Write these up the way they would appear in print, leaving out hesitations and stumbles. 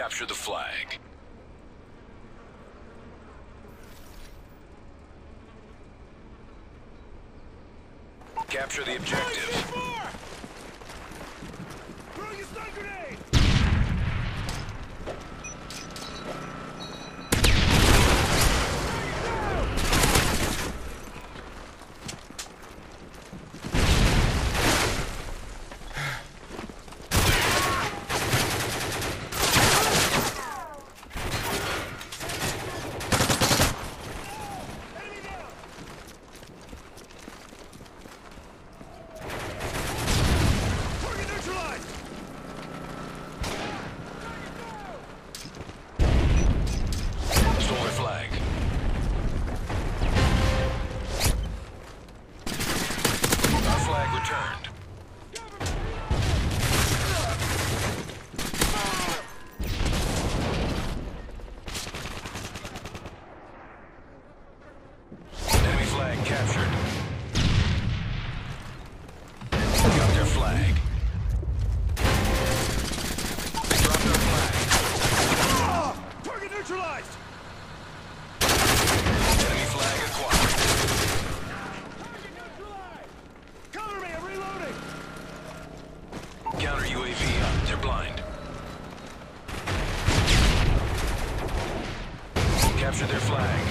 capture the flag. Capture the objective. Throwing a stun grenade! Counter UAV up. They're blind. Capture their flag.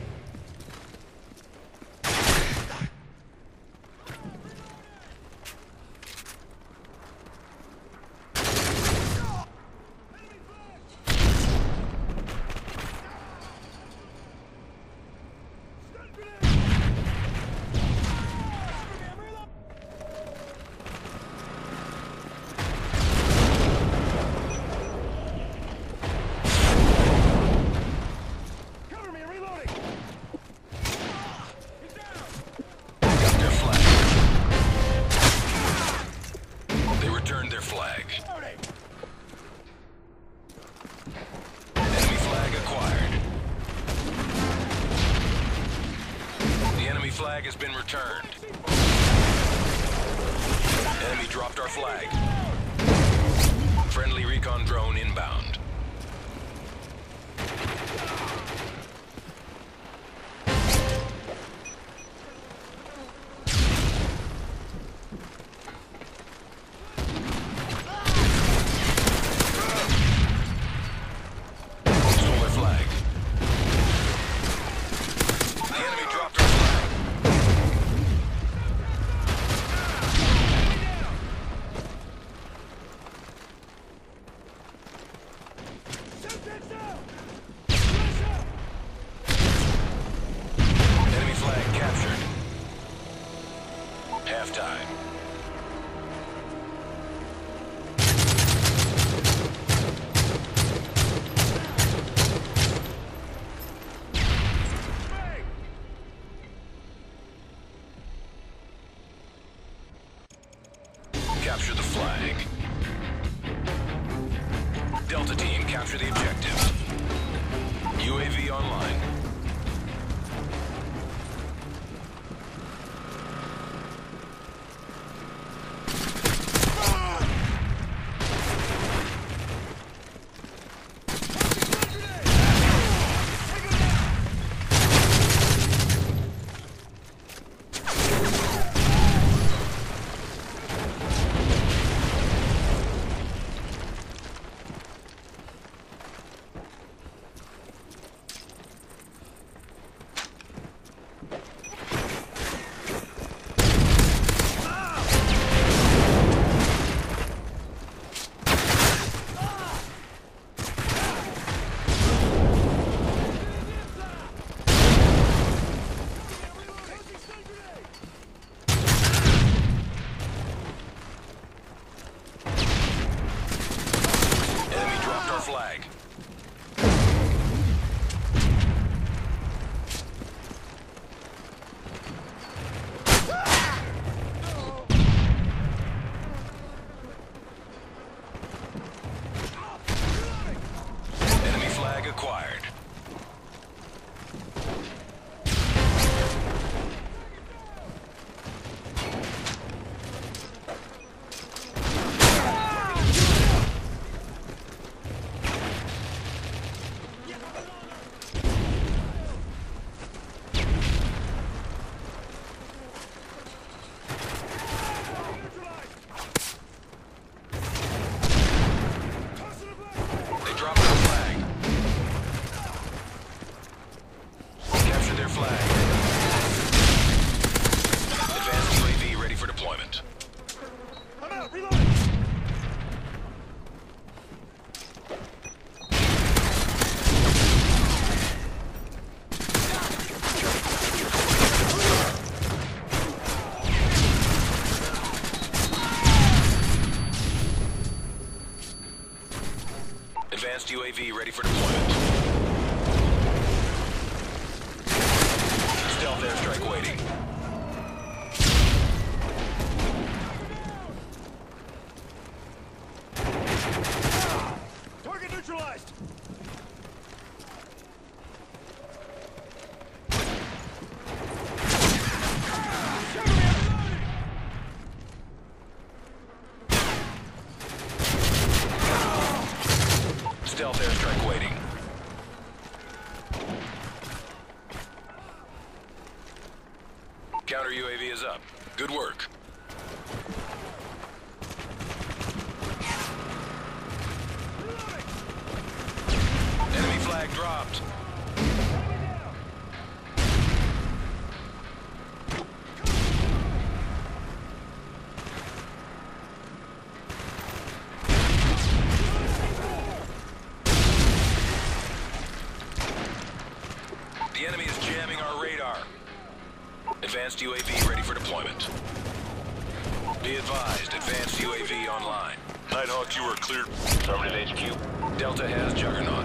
Flag has been returned. Enemy dropped our flag. Friendly recon drone inbound. Halftime. Capture the flag. Delta team, capture the objective. UAV online. Flag. Enemy flag acquired. UAV ready for deployment. Stealth airstrike waiting. Target neutralized! Stealth airstrike waiting. Counter UAV is up. Good work. Enemy flag dropped. The enemy is jamming our radar. Advanced UAV ready for deployment. Be advised, advanced UAV online. Nighthawk, you are cleared. Affirmative HQ. Delta has Juggernaut.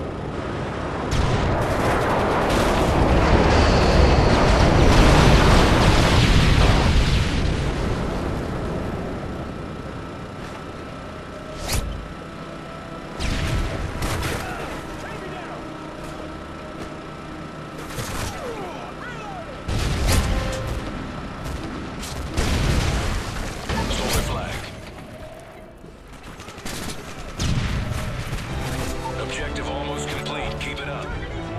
Objective almost complete. Keep it up.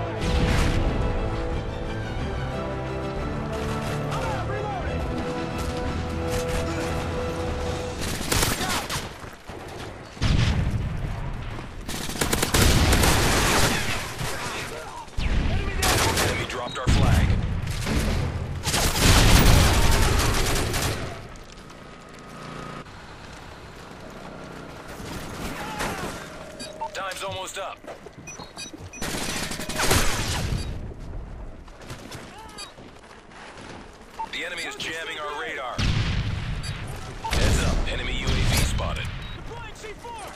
Enemy dropped our flag. Time's almost up. The enemy is jamming our radar. Heads up, enemy UAV spotted. Deploying C4!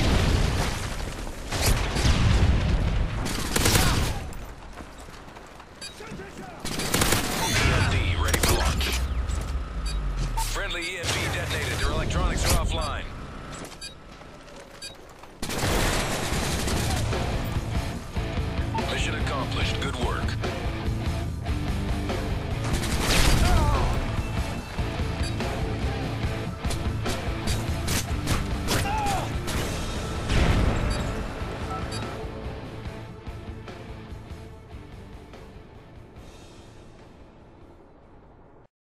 EMP ready for launch. Friendly EMP detonated. Their electronics are offline. Mission accomplished. Good work.